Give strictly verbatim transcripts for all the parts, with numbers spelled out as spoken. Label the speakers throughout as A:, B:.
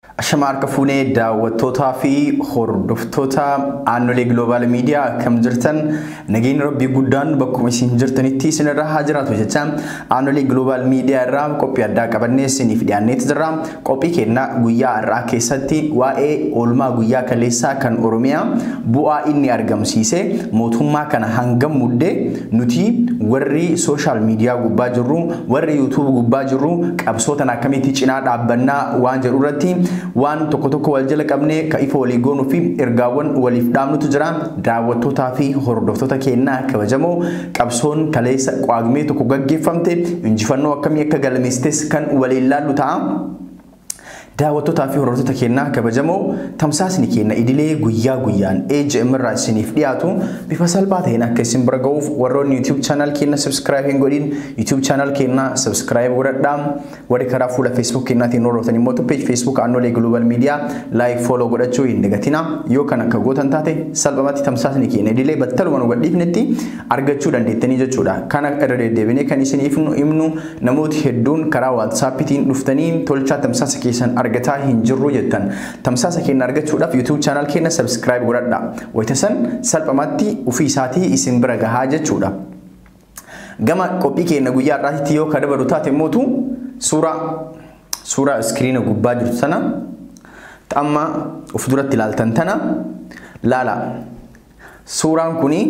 A: Shamarka Fune daawwattoota fi hordoftoota aannolee global media kam jirtan nageenya rabbii guddaan bakkuma isin jirtanitti isinirra haa jiraatu jecha aannolee global media irraa qophii addaa qabannee isiniif dhiyaanneet jirra. Qophii keenya guyyaa irraa keessatti waa'ee oolmaa guyyaa kaleessaa kan Oromiyaa bu'aa inni argamsiise mootummaa kana hangam muddee nuti warri social media gubbaa jirru warri YouTube gubbaa jirru qabsootan akkamitti cinaa dhaabbannaa waan jedhu irratti waan tokko tokko wal jala qabne ka ifa walii goonuu fi ergaawwan waliif dhaamnutu jira. Daawwattootaa fi hordoftoota keenya kabajamoo qabsoon kaleessa qaagmee tokko gaggeeffamte injifannoo akkamii akka galmeessites kan waliin ilaallu ta'a. daawwattootaa fi hordoftoota keenya kabajamoo tamsaasni keenya idilee guyyaa guyyaan A G M irraa isiniif dhiyaatu bifa salphaa ta'een akka isin bira ga'uuf warroonni YouTube channel keenya subscribe hin godhin YouTube channel keenya subscribe godhadhaa. Warri karaa fuula Facebook keenyaatiin hordoftan immoo page Facebook aannolee global media like follow godhachuu hin dagatina. Yoo kan akka gootan taate salphumatti tamsaasni keenya idilee battaluma nu gadhiifnetti argachuu dandeettanii jechuudha. Kana irra deddeebinee kan isiniif himnu namooti hedduun karaa WhatsAppitiin dhuftanii tolchaa tamsaasa keessan argataa hin jirru jettan. Tamsaasa keenya argachuudhaaf YouTube channel keenya subscribe godhadhaa. Wayita san salphumatti ofii isaatii isin bira gahaa jechuudha. Gama qophii keenya guyyaa irraatti yoo kadabaru taate mootu suura suura screen gubbaa jirtu sana amma of duratti ilaaltan tana laala. Suuraan kuni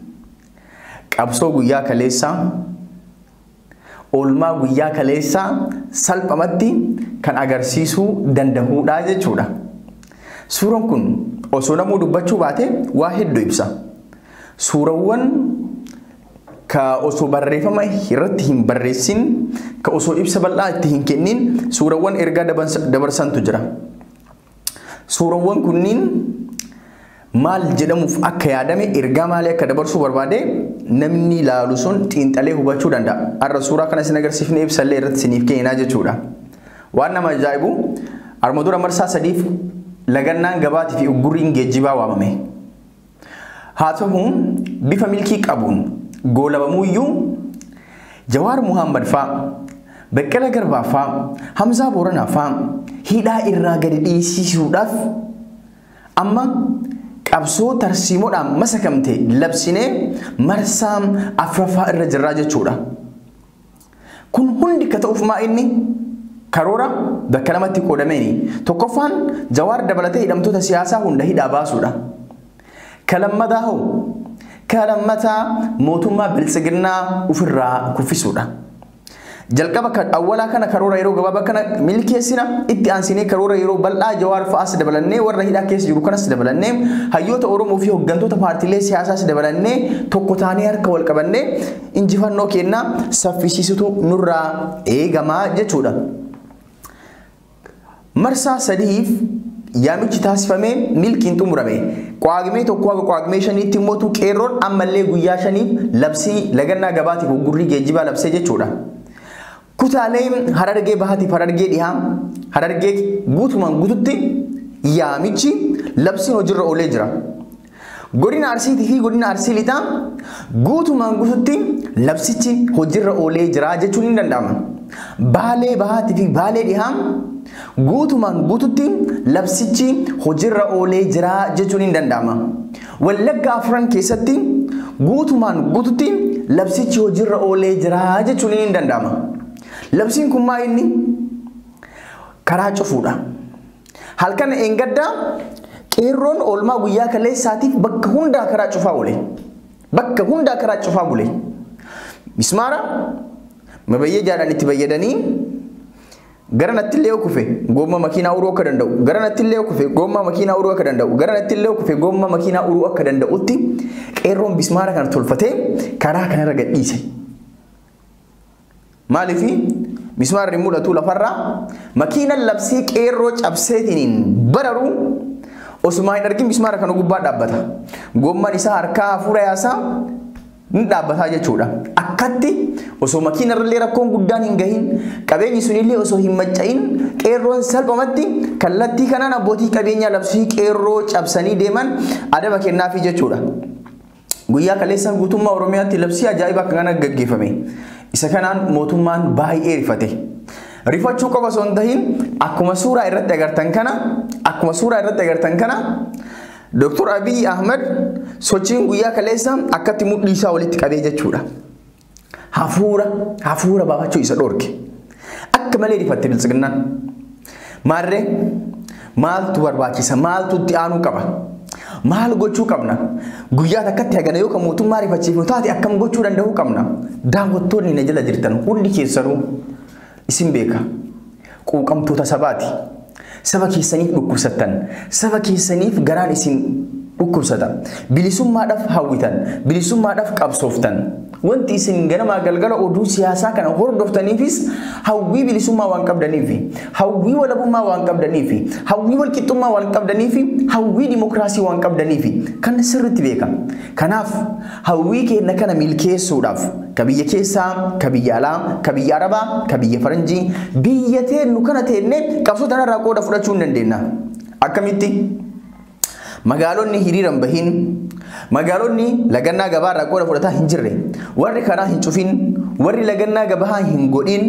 A: qabsoo guyyaa kaleessaa oolmaa guyyaa kaleessaa salphumatti kan agarsiisuu danda'uudha jechuudha. Suuraan kun osoo namuu dubbachuu baate waa hedduu ibsa. Suurawwan ka osoo barreeffama irratti hin barreessin ka osoo ibsa bal'aa itti hin kennin suurawwan ergaa dabarsantu jira. Suurawwan kunniin maal jedhamuuf akka yaadame ergaa maalii akka dabarsuu barbaade namni ilaalu sun xiinxalee hubachuu danda'a. Har'a suuraa kana isin agarsiifnee ibsallee irratti isiniif kennaa jechuudha. Waan nama ajaa'ibu armadura marsaa sadiif lagannaan gabaatii fi uggurriin geejjibaa waamame. Haa ta'u bifa milkii qabuun goolabamuuyyuu Jawaar Muhammad faa Beqqala Garbaa faa Hamzaa Booranaa faa hidhaa irraa gadi dhiisisuudhaaf amma qabsoo tarsiimoodhaan masakamte labsinee marsaa afraffaa irra jirraa jechuudha. Kun hundi ka ta'uuf maa inni karoora bakka lamatti qoodameeni. Tokkoffaan Jawaar dabalatee hidhamtoota siyaasaa hunda hidhaa baasuudha. Kalammataa hoo kalammataa mootummaa Bilxiginnaa ofirraa kuffisuudha. Jalqaba kan awwalaa kana karoora yeroo gabaabaa kana milkeessina itti aansinee karoora yeroo bal'aa Jawaar fa'aas dabalannee warra hidhaa keessa jiru kanas dabalannee hayyoota Oromoo fi hooggantoota paartiilee siyaasaas dabalannee tokko taanee harka wal qabannee injifannoo keenya saffisiisutu nurraa eegamaa jechuudha. Marsaa sadiif yaamichi taasifamee milkiin xumurame. Qaagmee tokko haga qaagmee shaniitti immoo qeerroon ammallee guyyaa shaniif labsii lagannaa gabaatiif uggurrii geejjibaa labsee jechuudha. Kutaalee Harargee bahaatiif Harargee dhihaa Harargee guutumaan guututti yaamichi labsiin hojiirra oolee jira. Godina Arsiitii fi godina Arsii lixaa guutumaan guututti labsichi hojiirra oolee jira jechuun ni danda'ama. Baalee bahaatii fi Baalee dhihaa guutumaan guututti labsichi hojiirra oolee jira jechuun ni danda'ama. Wallagga afran keessatti guutumaan guututti labsichi hojiirra oolee jira jechuun ni danda'ama. Labsiin kun maa inni karaa cufuudha. Halkan engaddaa qeerroon oolmaa guyyaa kaleessaatiif bakka hundaa karaa cufaa oole. Bakka hundaa karaa cufaa bule. Mismaara mabayyee jaadhaan itti fayyadanii gara natti illee kufe gomma makiinaa uruu akka danda'u gara natti illee kufe gomma makiinaa uruu akka danda'u gara natti illee kufe gomma makiinaa uruu akka danda'utti qeerroon mismaara kana tolfatee karaa kanarra gadhiise. Maalifi mismaarri mul'atu lafarraa makiinaan labsii qeerroo cabseetiin bararu osuma hin argin mismaara kana gubbaa dhaabbata. Gommaan isaa harkaa hafuura yaasaa ni dhaabbataa jechuudha. Akkatti osoo makiinarrallee rakkoon guddaan hin gahin qabeenyi sunillee osoo hin manca'in qeerroon salphumatti kallattii kanaan abbootii qabeenyaa labsii qeerroo cabsanii deeman adaba kennaafi jechuudha. Guyyaa kaleessaa guutummaa Oromiyaatti labsii ajaa'ibaa kana gaggeeffame. Isa kanaan mootummaan baay'ee rifate. rifachuu qofa osoo hin tahin akkuma suuraa irratti agartan kana akkuma suuraa irratti agartan kana Doctor Abiy Ahmed sochiin guyyaa kaleessa akkatti mudhii isaa walitti qabee jechuudha. Hafuura hafuura baafachuu isa dhorke. Akka malee rifatte Bilxiginnaan. Maarree maaltu barbaachisa? Maaltu itti aanuu qaba? Maal gochuu qabna? Guyyaa takkatti hagana yoo ka mootummaa rifachiifnu taate akkam gochuu danda'uu qabna? Daawwattoonni na jala jirtan hundi keessanuu isin beeka. Quuqamtoota sabaati. Saba keessaniif dhukkubsattan, saba keessaniif garaan isin dhukkubsata. Bilisummaadhaaf hawwitan, bilisummaadhaaf qabsooftan. Wanti isin ganama galgala oduu siyaasaa kana hordoftaniifis hawwii bilisummaa waan qabdaniifi, hawwii walabummaa waan qabdaniifi, hawwii walqixxummaa waan qabdaniifi, hawwii dimokiraasii waan qabdaniifi kan sirriitti beeka. Kanaaf hawwii keenya kana milkeessuudhaaf ka biyya keessaa, ka biyya alaa, ka biyya arabaa, ka biyya faranjii biyya teennu kana teenne qabsoo tanarraa qooda fudhachuu hin dandeenya. Akkamitti? Magaalonni hiriiran bahin, magaalonni lagannaa gabaarraa qooda fudhataa hin jirre, warri karaa hin cufin, warri lagannaa gabaa hin godhin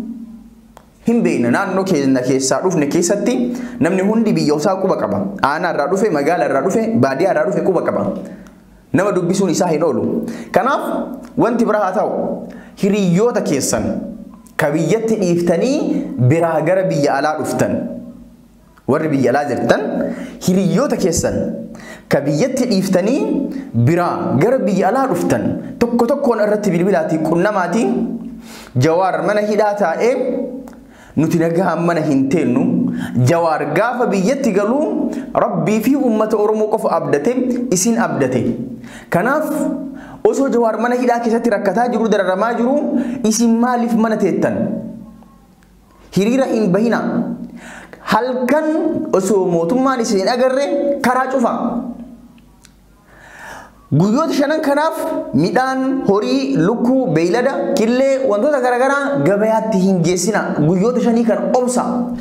A: hin beekna. Naannoo keenya keessaa dhufne keessatti namni hundi biyya isaa quba qaba. Aanaa irraa dhufe, magaala irraa dhufe, baadiyyaa irraa dhufe quba qaba. Nama dubbisuun isaa hin oolu. Kanaaf wanti biraa haa ta'u hiriyoota keessan ka biyyatti dhiiftanii biraa gara biyya alaa dhuftan. Warri biyya alaa jirtan hiriyoota keessan ka biyyatti dhiiftanii biraa gara biyya alaa dhuftan tokko tokkoon irratti bilbilaatii qunnamaatii Jawaar mana hidhaa taa'ee nuti nagaa mana hin teennu. Jawaar gaafa biyyatti galuu Rabbii fi uummata Oromoo qofa abdate isin abdate. Kanaaf osoo Jawaar mana hidhaa keessatti rakkataa jiru dararamaa jiru isin maaliif mana teettan? Hiriira hin bahina. Halkan osoo mootummaan isin agarre karaa cufa. Guyyoota shanan kanaaf midhaan, horii, lukkuu, beeylada, killee wantoota garaagaraa gabayaatti hin geessina. Guyyoota shanii kan obsa.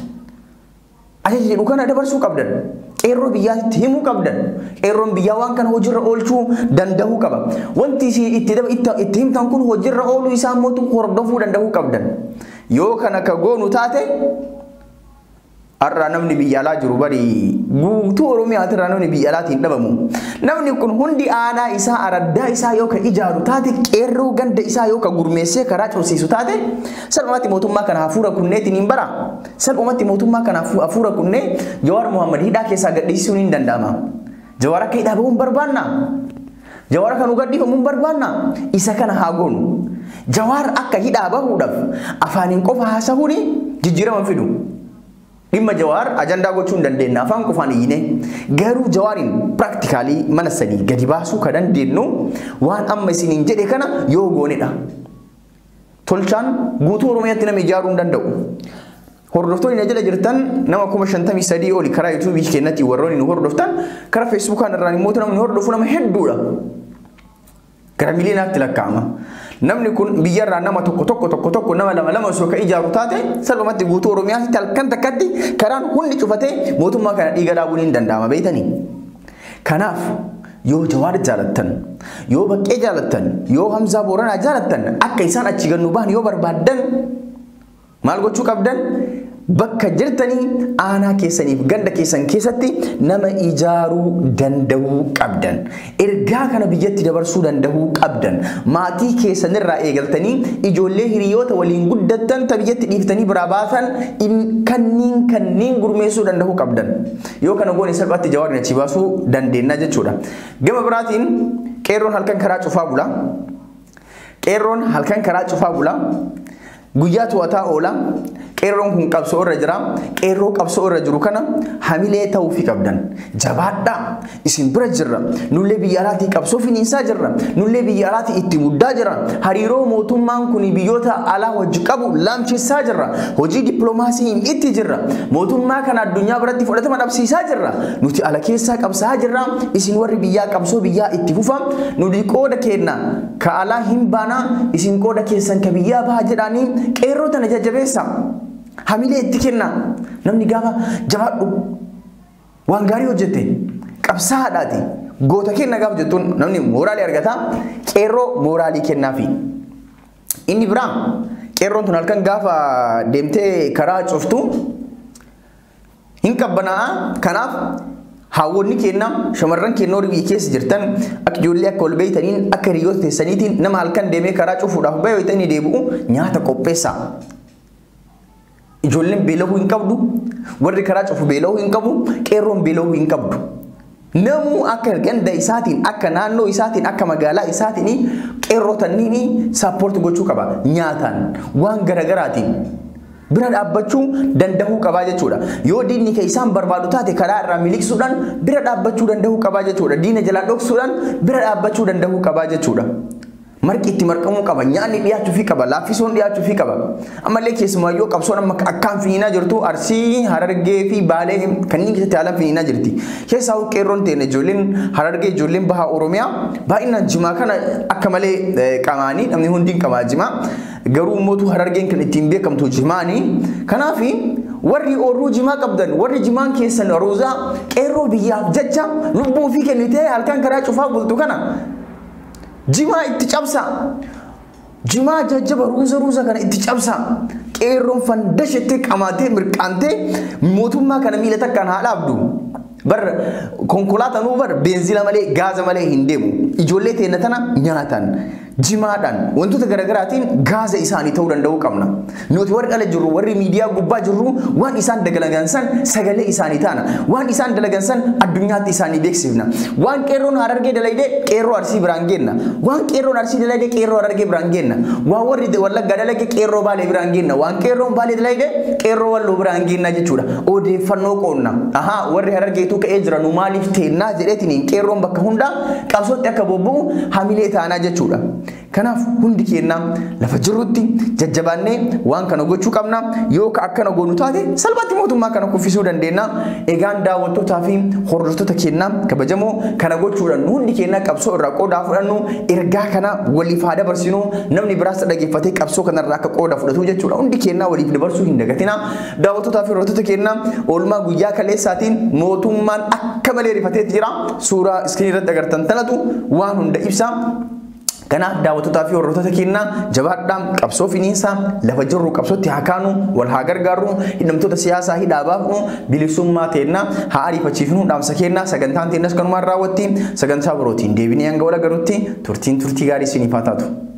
A: Ajaja jedhu kana dabarsuu qabdan. Qeerroo biyyaatti himuu qabdan. Qeerroon biyyaa waan kana hojiirra oolchuu danda'uu qaba. Wanti isin itti himtan kun hojiirra ooluu isaa mootu hordofuu danda'uu qabdan. Yoo kana ka goonu taate arra namni biyya alaa jiru bari guutuu Oromiyaa irraa namni biyya alaatiin dhabamu. Namni kun hundi aanaa isaa araddaa isaa yoo ka ijaaru taate qeerroo ganda isaa yoo ka gurmeessee karaa cobsiisu taate salphumatti mootummaa kana hafuura kunneetiin hin bara. Salphumatti mootummaa kana hafuura kunnee Jawaar Muhammad hidhaa keessaa gadhiisuun hin danda'ama. Jawaar akka hidhaa bahuun barbaanna. Jawaar kan gadhiifamuun barbaanna. Isa kana haa goonu. Jawaar akka hidhaa bahuudhaaf afaaniin qofa haasa'uun jijjiirama fidu. Dhimma Jawaar ajandaa gochuu hin dandeenya afaan qofaan iyyine garuu Jawaarin practically mana sadii gadi baasuu ka dandeenyu waan amma isiniin jedhe kana yoo goonedha. Tolchaan guutuu Oromiyaatti nama ijaaruu hin danda'u. Hordoftoonni na jala jirtan nama kuma shantamii sadii oli karaa YouTube keenyatti warroonni nu hordoftan karaa Facebook irraan immoo namni hordofu nama hedduudha. Gara miliyonaatti lakkaa'ama. Namni kun biyyarraa nama tokko tokko tokko tokko nama lama lama osoo ka ijaaru taate salphumatti guutuu Oromiyaatti halkan takkatti karaan hundi cufatee mootummaa kana dhiiga dhaabuun hin danda'ama beeytanii. Kanaaf yoo Jawaar jaalattan, yoo Baqqee jaalattan, yoo Hamzaa Booranaa jaalattan akka isaan achi gannu bahan yoo barbaaddan maal gochuu qabdan? Bakka jirtanii aanaa keessaniif ganda keessan keessatti nama ijaaruu danda'uu qabdan. Ergaa kana biyyatti dabarsuu danda'uu qabdan. Maatii keessanirraa eegaltanii ijoollee hiriyoota waliin guddattan ta biyyatti dhiiftanii biraa baasan kanniin kanniin gurmeessuu danda'uu qabdan. Yoo kana goone salphatti Jawaarin achi baasuu dandeenya jechuudha. Gama biraatiin qeerroon halkan karaa cufaa bula. Qeerroon halkan karaa cufaa bula. Guyyaa to'ataa oola. Qeerroon kun qabsoo irra jira. Qeerroo qabsoo irra jiru kana hamilee ta'uu fi qabdan. Jabaadhaa isin bira jirra. Nullee biyya alaatii qabsoo finiinsaa jirra. Nullee biyya alaatii itti guddaa jirra. Hariiroo mootummaan kun biyyoota alaa wajji qabu laamchisaa jirra. Hojii dippiloomaasii itti jirra. Mootummaa kana addunyaa biratti fudhatama dhabsiisaa jirra. Nuti ala keessaa qabsaa jirra. Isin warri biyyaa qabsoo biyyaa itti fufa. Nuti qooda kenna ka alaa hin baana. Isin qooda keessan ka biyyaa baha jedhanii qeerroo tana jajjabeessa. Hamilee itti kenna. Namni gaafa jabaadhu waan gaarii hojjette qabsaadhaati. Goota kenna gaafa jettuun namni mooraalii argata. Qeerroo mooraalii kennaafi. Inni biraa qeerroon tun halkan gaafa deemtee karaa cuftu hin qabbanaa kanaaf hawwonni kenna shamarran kenna horii keessa jirtan akka ijoollee akka ol beeytaniin akka hiriyoota teessaniitiin nama halkan deemee karaa cufuudhaaf baay'ee hoytanii deebi'u nyaata qopheessa. Ijoolleen beela'uu hin qabdu warri karaa cufu beela'uu hin qabu qeerroon beela'uu hin qabdu. Namu akka ganda isaatiin akka naannoo isaatiin akka magaalaa isaatiin qeerroo tanniin sappoorti gochuu qaba nyaataan waan garagaraatiin. Bira dhaabbachuu danda'uu qabaa jechuudha. Yoo diinni kee isaan barbaadu taate karaa irraa miliqsuudhaan bira dhaabbachuu danda'uu qabaa jechuudha. Diina jalaa dhoksuudhaan bira dhaabbachuu danda'uu qabaa jechuudha. Marqi itti marqamuu qaba, nyaanni dhiyaachuu fi qaba, laaffisoon dhiyaachuu fi qaba. Ammallee keessumayyuu qabsoon amma akkaan finiinaa jirtu Arsii, Harargee fi Baalee kanneen keessatti haalaan finiinaa jirti. Keessaa qeerroon ta'e ijoolleen Harargee ijoolleen bahaa Oromiyaa baay'inaan jimaa kana akka malee qamaanii namni hundi hin qamaa jimaa. Garuu mootu Harargeen kan ittiin beekamtu jimaanii. Kanaaf warri oorruu jimaa qabdan warri jimaan keessan roozaa qeerroo biyyaaf jecha lubbuu fi kennitee halkan karaa cufaa bultu kana jimaa itti cabsa. Jimaa jajjaba ruuza ruuza kana itti cabsa. Qeerroon fandashettee qamaatee mirqaantee mootummaa kana miila takkaan haa dhaabdu. Bar konkolaataan bar beenzila malee gaaza malee hin deemu. Ijoollee teenya tana nyaatan jimaadhaan wantoota garagaraatiin gaaza isaanii ta'uu danda'uu qabna. Nuti warri ala jirru warri miidiyaa gubbaa jirru waan isaan dalagansan sagalee isaanii taana. Waan isaan dalagansan addunyaatti isaanii beeksifna. Waan qeerroon Harargee dalaydee qeerroo Arsii biraan geenna. Waan qeerroon Arsii dalaydee qeerroo Harargee biraan geenna. Waan warri Wallaggaa dalagee qeerroo Baalee biraan geenna. Waan qeerroon Baalee dalaydee qeerroo Walloo biraan geenna jechuudha. Odeeffannoo qoonna. Ahaa warri Harargee ka'ee jiran maaliif teennaa jedheetiin qeerroon bakka hundaa qabsootti akka bobbu'u hamilee taanaa jechuudha. Kanaaf hundi keenya lafa jirrutti jajjabaannee waan kana gochuu qabna. Yoo akkana goonu taate salphaatti mootummaa kana kuffisuu dandeenya. Egaan daawwattootaa fi hordoftoota keenya kabajamoo kana gochuudhaan hundi keenya qabsoo irraa qooda fudhannu ergaa kana waliif haa dabarsinu. Namni biraas dhaggeeffatee qabsoo kanarraa akka qooda fudhatu jechuudha. Hundi keenya waliif dabarsuu hin dagatina. Daawwattootaa fi hordoftoota keenya oolmaa guyyaa kaleessaatiin mootummaan akka malee rifatee jira. Suuraa iskiriinii irratti agartan tanatu waan hunda ibsa. Kanaaf daawwattootaa fi hordoftoota keenya jabaadhaan qabsoo finiinsaa lafa jirru qabsootti haa kaanu wal haa gargaarru hidhamtoota siyaasaa hidhaa baafnu bilisummaa teennaa haa ariifachiifnu dhaamsa keenya sagantaan teenyas kanumaan raawwatti sagantaa birootiin deebinee hanga wal agarutti turtiin turtii gaarii isiniif haa taatu.